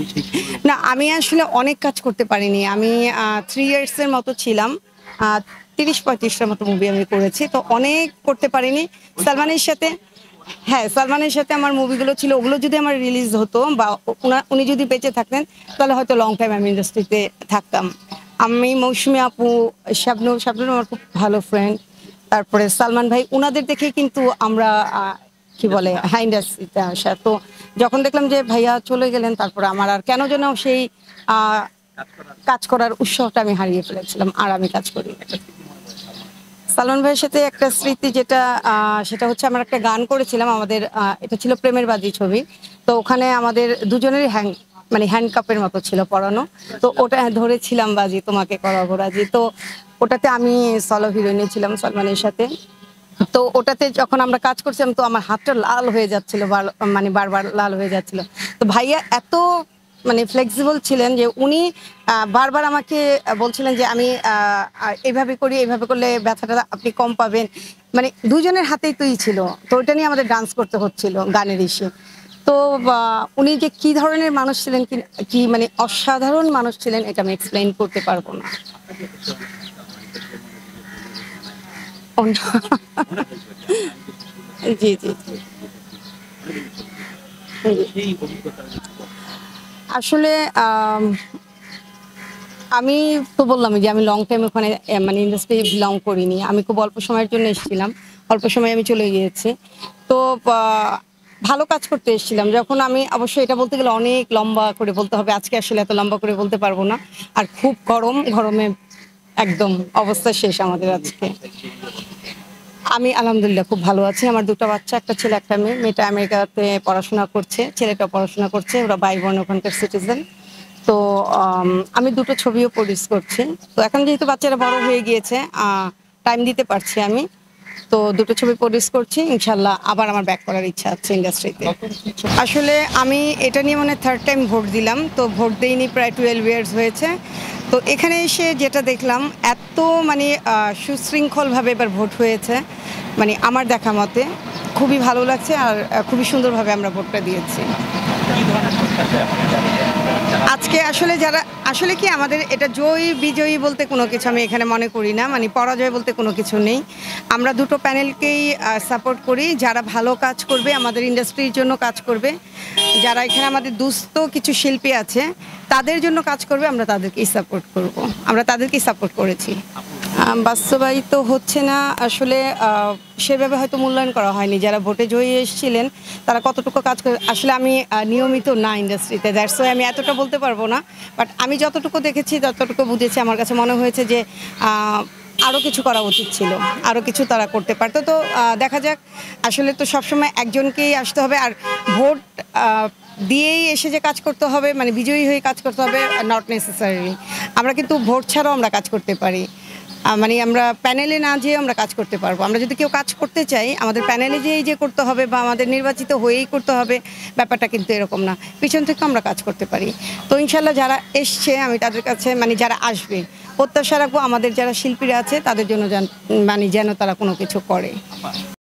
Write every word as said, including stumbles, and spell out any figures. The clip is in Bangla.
না, আমি আসলে অনেক কাজ করতে পারিনি। আমি আ থ্রি ইয়ার্স এর মতো ছিলাম। আ ত্রিশ পঁয়ত্রিশ টার মতো মুভি আমি করেছি। তো অনেক করতে পারিনি। সালমানের সাথে হ্যাঁ, সালমানের সাথে আমার মুভিগুলো ছিল। ওগুলো যদি আমার রিলিজ হতো বা উনা উনি যদি বেঁচে থাকতেন, তাহলে হয়তো লং টাইম আমি ইন্ডাস্ট্রিতে থাকতাম। আমি মৌসুমী আপু, শাবনূর, শাবনূর আমার খুব ভালো ফ্রেন্ড। তারপরে সালমান ভাই, উনাদের দেখেই কিন্তু আমরা আ কি বলে হ্যাঁ, ইন্ডাস্ট্রিতে আসা। তো যখন দেখলাম যে ভাইয়া চলে গেলেন, তারপরে আমার আর কেন যেন সেই আ কাজ করার উৎসাহটা আমি হারিয়ে ফেলেছিলাম। আর আমি কাজ করি। সালমান ভাইয়ের সাথে একটা স্মৃতি যেটা আ সেটা হচ্ছে আমরা একটা গান করেছিলাম। আমাদের আ এটা ছিল প্রেমের বাজি ছবি। তো ওখানে আমাদের দুজনেরই হ্যাং মানে হ্যান্ডকাপের মতো ছিল পরানো। তো ওটা ধরেছিলাম বাজি তোমাকে করাবো রাজি। তো ওটাতে আমি সলো হিরোইন ছিলাম সালমানের সাথে। তো ওটাতে যখন আমরা কাজ করছিলাম তো আমার হাতটা লাল হয়ে যাচ্ছিল বার মানে বারবার লাল হয়ে যাচ্ছিল। তো ভাইয়া এত মানে ফ্লেক্সিবল ছিলেন যে উনি আ বারবার আমাকে আ বলছিলেন যে আমি আ আ এভাবে করি, এভাবে করলে ব্যথাটা আপনি কম পাবেন। মানে দুজনের হাতেই তুই ছিল। তো ওইটা নিয়ে আমাদের ডান্স করতে হচ্ছিল গানের ইসে। তো বা উনি যে কি ধরনের মানুষ ছিলেন কি, কি মানে অসাধারণ মানুষ ছিলেন এটা আমি এক্সপ্লেইন করতে পারব না। জি, জি, জি। আসলে আম আমি তো বললামই যে আমি লং টাইম ওখানে এ মানে ইন্ডাস্ট্রি বিলং করিনি। আমি খুব অল্প সময়ের জন্য এসেছিলাম। অল্প সময়ে আমি চলে গিয়েছি। তো আ ভালো কাজ করতে এসেছিলাম। যখন আমি অবশ্যই এটা বলতে গেলে অনেক লম্বা করে বলতে হবে। আজকে আসলে এত লম্বা করে বলতে পারব না। আর খুব গরম, গরমে একদম অবস্থা শেষ আমাদের আজকে। আমি আলহামদুলিল্লাহ খুব ভালো আছি। আমার দুই টা বাচ্চা, একটা ছেলে, একটা মেয়ে। মেয়েটা আমেরিকাতে পড়াশোনা করছে, ছেলেটাও পড়াশোনা করছে। ওরা ভাই-বোন ওখানকার সিটিজেন। তো আম আমি দুই টো ছবিও প্রডিউস করছি। তো এখন যেহেতু বাচ্চারা বড় হয়ে গিয়েছে, আ টাইম দিতে পারছি আমি। তো দুই টো ছবি প্রডিউস করছি। ইনশাআল্লাহ আবার আমার ব্যাক করার ইচ্ছা আছে ইন্ডাস্ট্রিতে। আসলে আমি এটা নিয়ে মানে থার্ড টাইম ভোট দিলাম। তো ভোট দেইনি প্রায় টুয়েলভ ইয়ার্স হয়েছে। তো এখানে এসে যেটা দেখলাম এত মানে আ সুশৃঙ্খলভাবে এবার ভোট হয়েছে। মানে আমার দেখা মতে খুবই ভালো লাগছে আর আ খুবই সুন্দরভাবে আমরা ভোটটা দিয়েছি। আজকে আসলে যারা আসলে কি আমাদের এটা জয়ী বিজয়ী বলতে কোনো কিছু আমি এখানে মনে করি না। মানে পরাজয় বলতে কোনো কিছু নেই। আমরা দুটো প্যানেলকেই আ সাপোর্ট করি। যারা ভালো কাজ করবে, আমাদের ইন্ডাস্ট্রির জন্য কাজ করবে। যারা এখানে আমাদের দুস্থ কিছু শিল্পী আছে, তাদের জন্য কাজ করবে আমরা তাদেরকেই সাপোর্ট করব। আমরা তাদেরকেই সাপোর্ট করেছি। আ বাস্তবায়িত হচ্ছে না আসলে আ সেভাবে হয়তো মূল্যায়ন করা হয়নি। যারা ভোটে জয়ী এসেছিলেন তারা কতটুকু কাজ করে আসলে আমি আ নিয়মিত না ইন্ডাস্ট্রিতে। দ্যাটস ওয়াই আমি এতটা বলতে পারব না। বাট আমি যতটুকু দেখেছি, যতটুকু বুঝেছি আমার কাছে মনে হয়েছে যে আ আরো কিছু করা উচিত ছিল। আরো কিছু তারা করতে পারত। তো আ দেখা যাক আসলে তো সবসময় একজনকেই আসতে হবে। আর ভোট আ দিয়েই এসে যে কাজ করতে হবে মানে বিজয়ী হয়ে কাজ করতে হবে নট নেসেসারিলি। আমরা কিন্তু ভোট ছাড়াও আমরা কাজ করতে পারি। আ মানে আমরা প্যানেলে না যেয়ে আমরা কাজ করতে পারবো। আমরা যদি কেউ কাজ করতে চাই, আমাদের প্যানেলে যেয়েই যে করতে হবে বা আমাদের নির্বাচিত হয়েই করতে হবে, ব্যাপারটা কিন্তু এরকম না। পিছন থেকেও আমরা কাজ করতে পারি। তো ইনশাআল্লাহ যারা এসছে আমি তাদের কাছে মানে যারা আসবে, প্রত্যাশা রাখবো আমাদের যারা শিল্পীরা আছে তাদের জন্য যেন মানে যেন তারা কোনো কিছু করে।